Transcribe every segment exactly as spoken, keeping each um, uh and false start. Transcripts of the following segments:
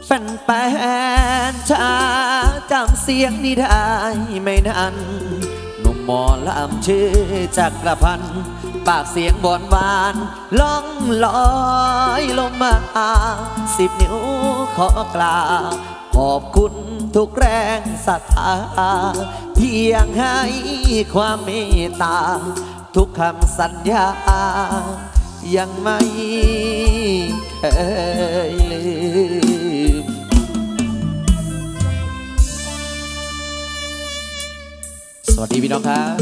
ฟนแฟนชาจำเสียงนี้ได้ไม่นานหนุ่มหมอลำชื่อจักรพันธ์ปากเสียงบอนหวานล่องลอยลงมาสิบนิ้วขอกล่าวขอบคุณทุกแรงศรัทธาเพียงให้ความเมตตาทุกคำสัญญายังไม่เคยลืมสวัสดีพี่น้องครับ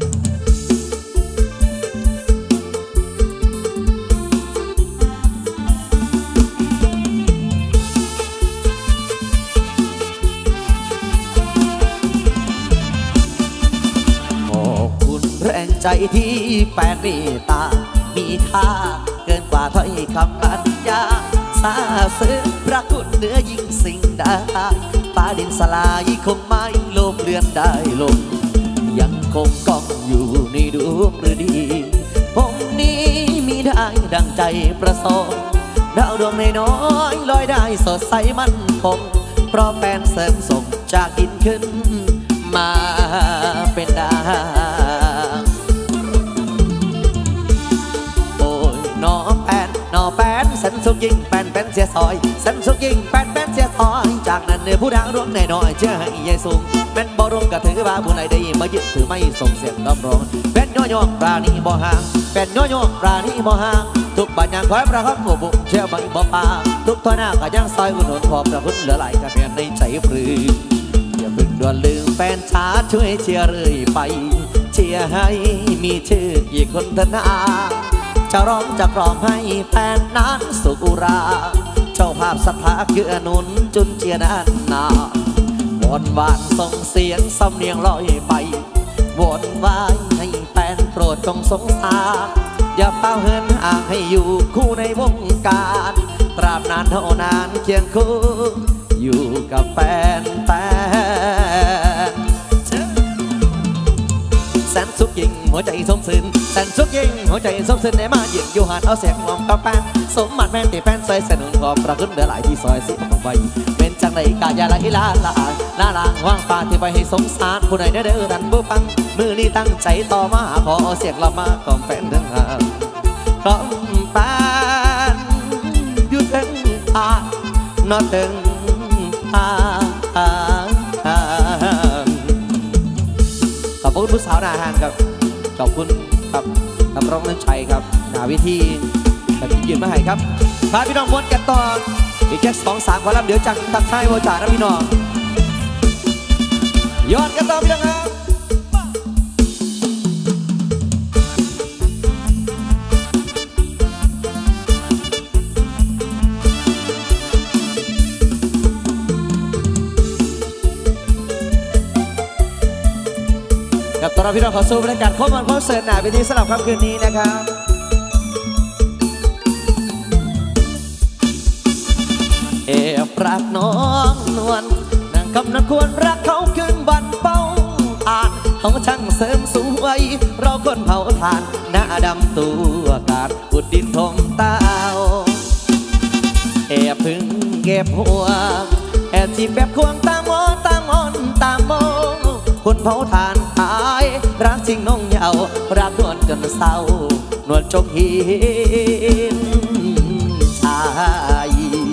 ขอบคุณแรงใจที่แฟนเมตตามีค่าเกินกว่าถ้อยคำบรรยายซาซึ้งพระคุณเหนือยิ่งสิ่งใดฟ้าดินสลายคงไม่โลภเลือนได้ลงยังคงก้องอยู่ในดวงฤดีผมนี้มีได้ดังใจประสงค์ดาวดวงน้อยลอยได้สดใสมั่นคงเพราะแฟนเสริมส่งจากดินขึ้นมาเป็นดาวโอ้ยน้อแปนน้อแปนสันสุกยิ่งแปนแปนเสียซอยสันสุกยิ่งแปนแปนเสียซอยจากนั้นเนื้อผู้ทางร่วงแน่นอยเชื่อให้ยายสูงเป็นบ่ร่วงก็ถือว่าผู้ใดได้มายึดถือไม่ส่งเสียงรับรองเป็นย่อยย่องปราณีบ่ห่างเป็นย่อยย่องปราณีบ่ห่างทุกบัญญัติคอยประคับหัวบุกเชื่อไม่บ่ปาทุกท่าหน้าก็ยังซอยอุ่นอุ่นขอบประคุณเหลือไหลกันแผ่นในใจปลื้มอย่าเพิ่งด่วนลืมแฟนช้าช่วยเชียร์เรื่อยไปเชียร์ให้มีชื่ออีกคนเถอะนะจะร้องจะกล่อมให้แฟนนั้นสุขอุราเจ้าภาพศรัทธาเกื้อหนุนจุนเจียด้านหน้าวอนวานส่งเสียงสำเนียงลอยไปวอนวายให้แฟนโปรดจงสงสารอย่าเฝ้าเหินห่างให้อยู่คู่ในวงการตราบนานเท่านานเคียงคู่อยู่กับแฟนแฟนแสนสุขยิ่งหัวใจสมสื่นแสนสุขยิ่งหัวใจสมสื่นในมาหยิบอยู่หันเอาเสียงมองกับแฟนสมบัติแม่ตีแฟนซอยสนุนขอบประคุณเหลือหลายที่ซอยสิบของใบเป็นจังไรกายาละอิลาละลาลางว่างฟ้าที่ไปให้สงสารผู้ใดเด้อเด้อดันบุฟังมือนี้ตั้งใจต่อมาขอเสียงเรามาของแฟนทั้งหางของแฟนอยู่ถึงอ่านนอถึงอ่านขอบคุณผู้สาวนาฮานครับขอบคุณครับทำร้องนั้นชัยครับหนาวิธีแบบยืนมาให้ครับพาพี่น้องม้วนกันต่ออีกแค่สองสามวันแล้วเดี๋ยวจังตักท้ายวอจ่านะพี่น้องย้อนกันต่อพี่น้องครับกับตอนรับพี่น้องขอสู้บรรยากาศข้อมันข้อเสริญหนาวิธีสำหรับค่ำคืนนี้นะครับเอฟรักน้องนวลนางคำนั้นควรรักเขาคืนบันเป้าอ่านเขาช่างเสริมสวยเราคนเผาทานหน้าดำตัวกาดอุดดินทมเต้าเอฟพึ่งเก็บหัวแอบจีบแบบควงตามอนตามอนตามโมคนเผาทานหายรักจริงน้องเยารักนวลจนเศร้านวลจงหินชาย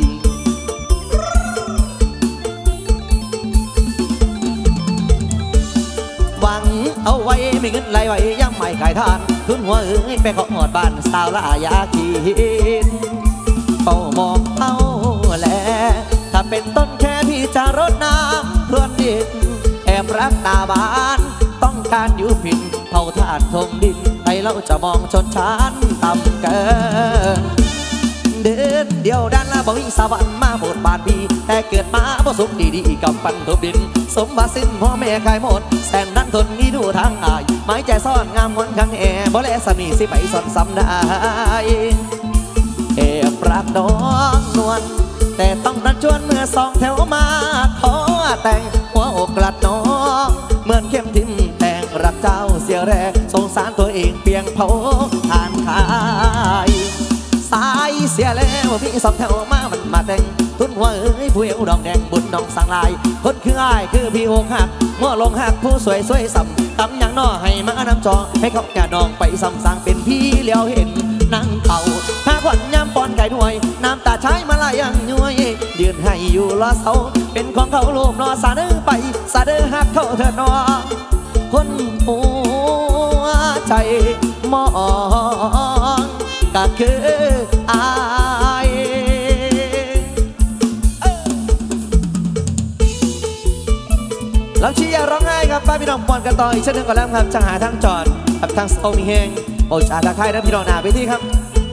หวังเอาไว้ไม่เงินไหลไว้ยังไม่ขายทานทุนหัวเอ้ยไปขอหอดบ้านสาวละยาขีนเป่ามองเอาแลถ้าเป็นต้นแค่ที่จะรดน้ำพรวนดินแอบรักตาบานต้องการอยู่ผิดเผาธาตุทมดินให้เราจะมองชนชั้นต่ำเกินเดินเดียวด้านละบ่มีสวรรค์มาบทบาทบีแต่เกิดมาบ่สุขดีๆกับปันทุบดินสมบัติสิ้นพ่อแม่กายหมดแสนนั้นทนมีดูทางอายไม้ใจซ่อนงามงอนขังแอบ่แลสนีสิไปสอนซ้ำได้เอฟรักน้องนวลแต่ต้องรันชวนเมื่อสองแถวมาขอแต่งหัวอกกลัดน้องเหมือนเข้มทิมแต่งรักเจ้าเสียแรงสงสารตัวเองเพียงเผาทานขายสายเสียแล้วพี่สองแถวมามันมาแต่งทุนหัวเอ้ยผู้เอวดองแดงบุญน้องสังลายคนคืออ้ายคือพี่อกหักมั่วลงหักผู้สวยสวยสัมตำอย่างน้อให้มานำจองให้เขาแก่น้องไปซ้ำสร้างเป็นพี่เลี้ยวเห็นนั่งเข่าพาขวัญยามปอนไก่ด้วยน้ำตาใช้มาลายยังย้วยยืนให้อยู่รอเสาเป็นของเขาลูบรอสาเด้อไปสาเด้อหักเขาเถิดน้องคนหัวใจมองก็คืออายเราชี้ยาร้องไห้ครับป้าพี่น้องปอนกันต่ออีกเช่นหนึ่งก่อนแล้วครับจังหาทางจอดกับทางโซมีเฮงโอจาตะไคร้และพี่น้องหนาไปที่ครับ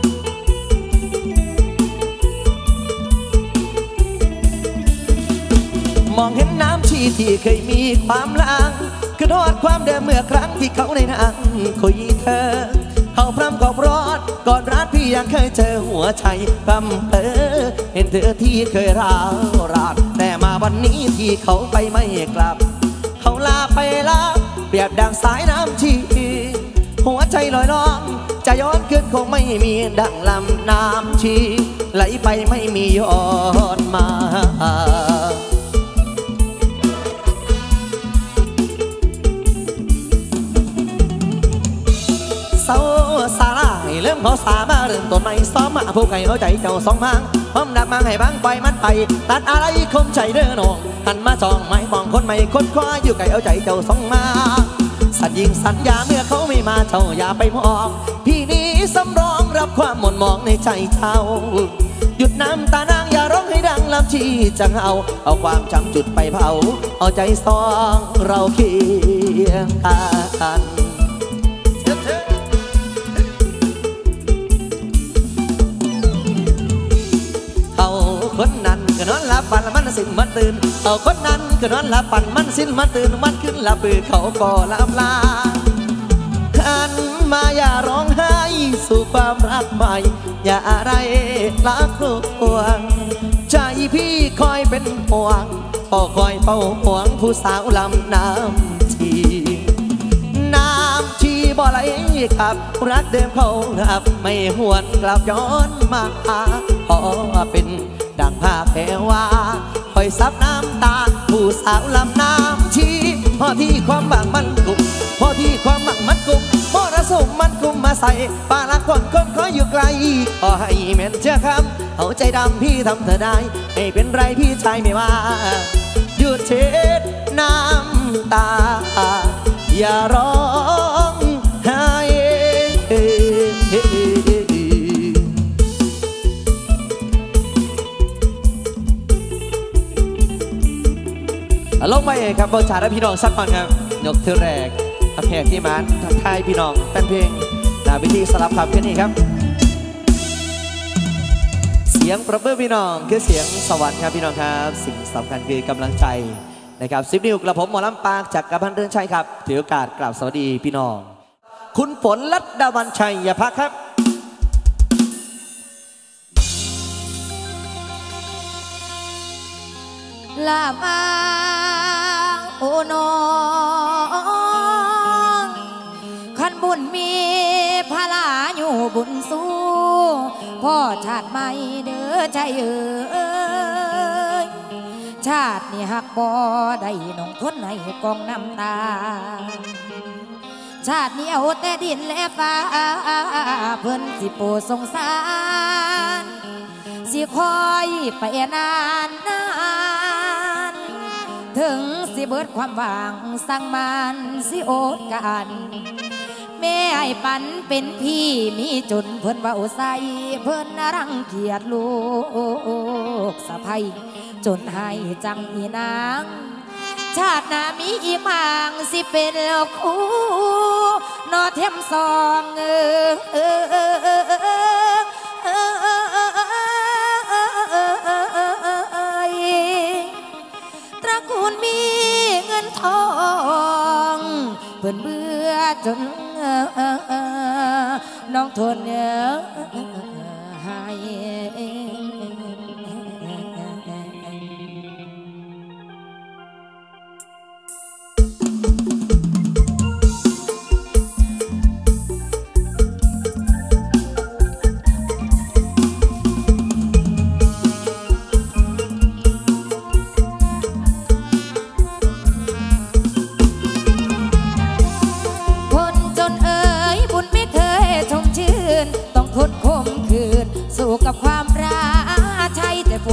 มองเห็นน้ำชีที่เคยมีความล้างคือทอดความเดิมเมื่อครั้งที่เขาในนางคุยเธอเขาพร่ำกอบรอดก่อนรักพี่ยังเคยเจอหัวใจพร่ำเพ้อเห็นเธอที่เคยร้าวรานแต่มาวันนี้ที่เขาไปไม่กลับเขาลาไปลาเปรียบดังสายน้ำชีหัวใจลอยล่องจะย้อนขึ้นคงไม่มีดังลำน้ำชีไหลไปไม่มีย้อนมาสาลายเริ่มเขาสามาเริ่มต้นใหม่ซ้อมมาผู้ไก่เอาใจเจ้าสองมังพร้อมดักมังให้บังปล่อยมันไปตัดอะไรคมใจเด้อน้องหันมาจองไม้มองคนใหม่คนคว้าอยู่ไก่เอาใจเจ้าสองมาสัญญิงสัญญาเมื่อเขาไม่มาเจ้าอย่าไปมองพี่นี้สำรองรับความหม่นมองในใจเจ้าหยุดน้ำตานางอย่าร้องให้ดังลำชีจังเอาเอาความจำจุดไปเผาเอาใจสองเราเคียงกันเอาคนนั้นก็นอนหลับฝันมันสิ้นมันตื่นเอาคนนั้นก็นอนหลับฝันมันสิ้นมันตื่นมันขึ้นหลับปือเขาก็ลำลาขันมาอย่าร้องไห้สู่ความรักใหม่อย่าอะไรรักลวงใจพี่คอยเป็นห่วงพ่อคอยเฝ้าห่วงผู้สาวลำน้ำชีน้ำชีบ่ไหลขับรักเดิมเขาหับไม่หวนกลับย้อนมาเพราะเป็นดังภาพแพรว่าคอยซับน้ำตาผู้สาวลำน้ำชีพอที่ความบางมันกุมพอที่ความบางมันกุมมรสุมมันกุมมาใส่ปาละคนคนคอยอยู่ไกลขอให้แม่นเชื่อคำเอาใจดำพี่ทำเธอได้ไม่เป็นไรพี่ชายไม่ว่าหยุดเช็ดน้ำตาอย่าร้องไห้ลงไปครับบอลชาและพี่น้องสักก่อนครับยกเทือแรกทักแขกที่มันทักทายพี่น้องแฟนเพลงหน้าวิธีสลับคำแค่นี้ครับเสียงประเบิดพี่น้องคือเสียงสวรรค์ครับพี่น้องครับสิ่งสำคัญคือกำลังใจนะครับสิบนิ้วกระผมหมอลำปากจากกระพันเรือนชัยครับถือโอกาสกราบสวัสดีพี่น้องคุณฝนรัตดาวันชัยอย่าพักครับลามาโอ้น้องขันบุญมีพลาอยู่บุญสู้พ่อชาติใหม่เด้อใจเอ๋ยชาตินี่หักบ่ได้น้องทนให้กองน้ำตาชาตินี้เอาแต่ดินและฟ้าเพิ่นสิโปรดสงสารสิคอยไปนานนานถึงสิเบิดความหวังสั่งมันสิโอดกันแม่ไอ้ปันเป็นพี่มีจนเพิ่นว่าใส่เพิ่นรังเกียจลูกสะใภ้จนให้จังอีนางชาติหน้ามีอีมางสิเป็นคู่นอเทียมซองเออเออเออเออเออตระกูลมีเงินทองเพิ่นเบื่อจนน้องทนให้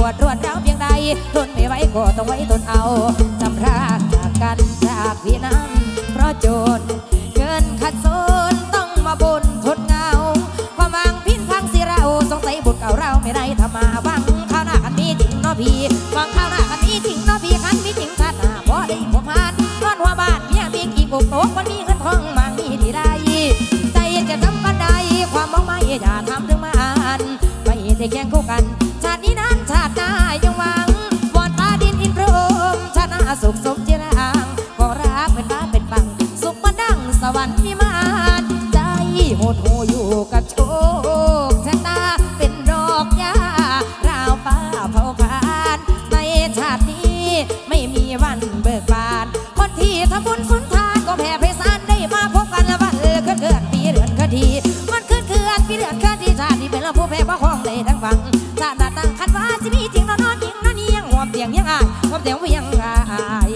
ดรวดร้าวเพียงใดทนไม่ไหวก็ต้องไว้ทนเอาจำพรากจากกันจากพี่นั้นเพราะโจรเกินขัดสนต้องมาบนทนเงาความหวังพินพังสิเราสงสัยบุญเก่าเราไม่ได้ทำมาหวังข้าวหน้ากันมีจริงเนาะพี่หวังข้าวหน้ากันมีจริงเนาะพี่คันมีจริงชาติหน้าพอได้พบผ่านนอนหัวบ้านเมียมีกี่กุกโตวันมีเงินทองบางมีที่ได้ใจจะทำกันได้ความมองไม่อย่าทำถึงมันไม่ได้แข่งคู่กันชาตินี้นั้นชาติหน้ายังหวังวอนฟ้าดินอินพรหมชาติหน้าสุขสมเจริญก็รักเป็นฟ้าเป็นฝั่งสุขมันดังสวรรค์วิมานใจโหดหูอยู่กับโชคชะตาเป็นดอกหญ้าราวฟ้าเผาผลาญในชาตินี้ไม่มีวันเบิกบานคนที่ทำบุญสุนทานก็แผ่ไพศาลได้มาพบกันละวันเออเคลื่อนเคลื่อนปีเดือนคดีมันเคลื่อนเคลื่อนปีเดือนคดีชาตินี้เป็นเราผู้แพ้เพราะของได้ทั้งฟังชาติหน้าตั้งคันว่าสิมีจริงนอนนอนยิงนอนเนียงหวมเตียงยังอายหวมเตียงเวียงอาย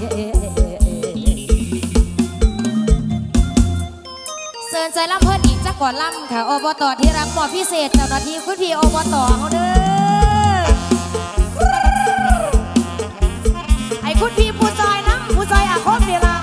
เสิร์นใจลำเพิ่นอีกจักก่อนลำค่ะอบตที่รักหมอพิเศษเจ้าหน้าที่คุณพี่อบตเขาเด้อไอ้คุณพี่ผู้ซอยน้ำผู้ซอยอาคมเดียวละ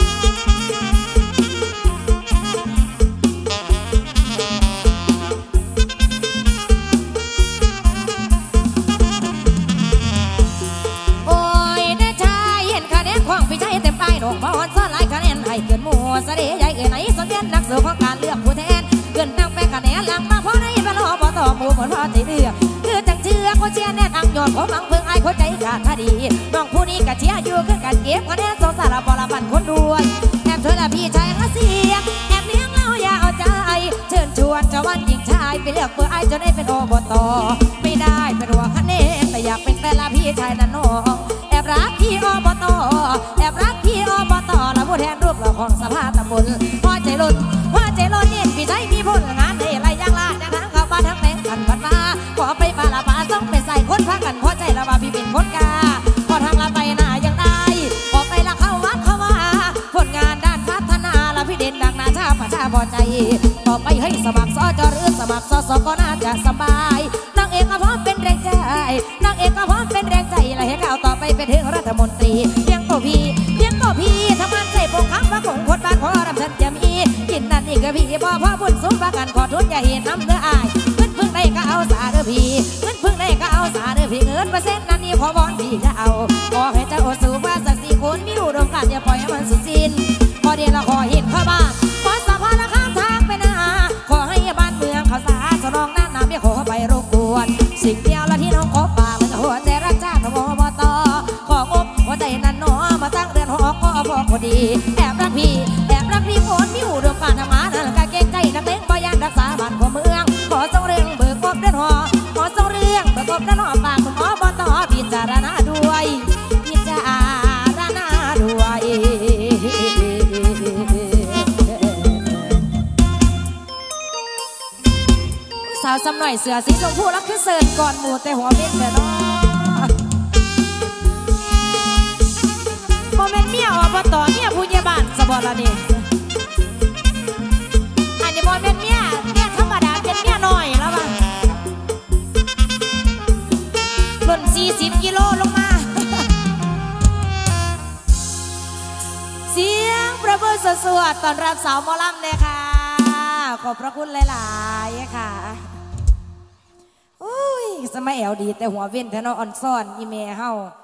โอ้ยได้ชายเห็นคะแนนของพี่ชายเต็มป้ายดอกมาวันซ้อนหลายคะแนนให้เกินหมู่เสด็จใหญ่เอ๋ยไหนสนเด่นนักสู้ของการเลือกผู้แทนเกินตั้งแปคะแนนหลังมาเพราะในบ้านรอบต่อหมู่ผลพอใจเลือกคือจังเชื่อคนเชียร์แน่นอังยอดผมหวังเพิ่งไอ้คนใจขาดคดีน้องผู้นี้กะเชียร์อยู่คือการเก็บคะแนนสองสารบอลบันคนรวยแอบเธอละพี่ชายละเสียแอบเลี้ยงเล่าอย่าเอาใจเชิญชวนเจ้าวันหญิงชายไปเลือกเพื่อไอ้จนได้เป็นอบตไม่ได้เป็นหัวคะแนนแต่อยากเป็นแฟนละพี่ชายนั่นน้องแอบรักพี่อบตแอบรักพี่อบตละผู้แทนรูปหล่อของสภาตำบลพ่อใจล้นพ่อใจล้นเย็นพี่ชายมีผลงานได้ไรยังล่ะยังทั้งเข้าบ้านทั้งแหลงกันพันมาขอไปปลาละปลาต้องไปใส่คนพากันพอใจละว่าพี่เป็นคนกาพอทางละไปหน้ายังได้ออกไปละเข้าวัดเข้ามาผลงานด้านพัฒนาละพี่เด่นดังนาชาประชาพอใจต่อไปให้สมัครสอจอหรือสมัครสอสก็น่าจะสบายนางเอกก็พร้อมเป็นแรงใจนางเอกก็พร้อมเป็นแรงใจละให้ก้าวต่อไปไปถึงรัฐมนตรีเพียงตัวพี่เพียงตัวพี่ทำงานใส่ปกครั้งพระคงคนบ้านขอรำฉันจะมีกินนั่นนี่ก็พี่บ่พ่อบุญสมประกันขอทุนอย่าเห็นน้ำเนื้ออายเงินพึ่งได้ก็เอาสาเด้อพี่เงินพึ่งได้ก็เอาสาเด้อพี่เงินเปอร์เซ็นต์นั่นนี่ขอบอนพี่จะเอาขอให้เจ้าสู่ว่าสักสี่คนมีอุดมการอย่าปล่อยให้มันสุดสิ้นพอเดียวละขอเห็นเข้าบ้านขอสะพานละข้ามทางไปนาขอให้บ้านเมืองเขาสาสนองน้ำน้ำไม่ขอไปรบกวนสิ่งเดียวละที่น้องขอฝากมันหัวใจรักชาติอบตของบหัวใจนั้นหนอมาตั้งเรือนหอก็พอพอดีแอบรักพี่แอบรักพี่คนมีอุดมการทำงานนั่นกะเก่งใจนักเลงบ่ยันรักษาบ้านของเมืองขอส่งเรื่องเบิกกบเรือนหอขอส่งเรื่องเบิกกบเรือนหอฝากคุณอบตพิจารณาด้วยพิจารณาด้วยสาวซ้ำหน่อยเสือสีชมพูรักคือเสิร์นก่อนหมูแต่หัวเม็ดแต่น้อโมเมนต์เมียอบตเมียผู้ใหญ่บ้านสบอละนี่อันนี้โมเมนต์เมียเมียธรรมดาเป็นเมียน้อยแล้วป่ะหล่นสี่สิบกิโลลงมาเสียงประเบิดสวดตอนรับสาวหมอลำเลยค่ะขอบพระคุณหลายๆค่ะอุ้ยสมัยแอลดีแต่หัวเว้นแทนอ่อนซ่อนอีเมเฮา